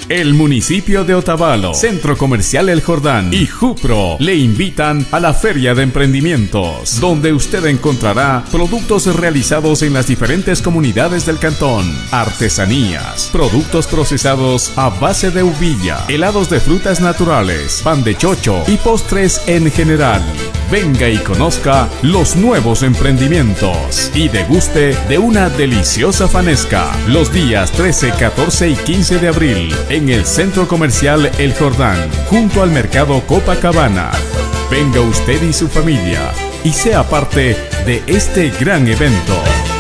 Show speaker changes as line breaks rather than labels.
El municipio de Otavalo, Centro Comercial El Jordán y Jupro le invitan a la Feria de Emprendimientos, donde usted encontrará productos realizados en las diferentes comunidades del cantón, artesanías, productos procesados a base de uvilla, helados de frutas naturales, pan de chocho y postres en general. Venga y conozca los nuevos emprendimientos y deguste de una deliciosa fanesca los días 13, 14 y 15 de abril en el Centro Comercial El Jordán, junto al Mercado Copacabana. Venga usted y su familia y sea parte de este gran evento.